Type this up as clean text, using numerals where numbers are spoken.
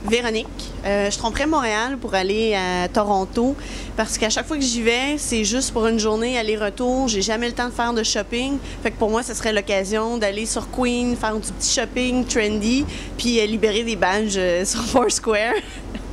Véronique. Je tromperais Montréal pour aller à Toronto parce qu'à chaque fois que j'y vais, c'est juste pour une journée aller-retour. J'ai jamais le temps de faire de shopping. Fait que pour moi, ce serait l'occasion d'aller sur Queen, faire du petit shopping trendy, puis libérer des badges sur Foursquare.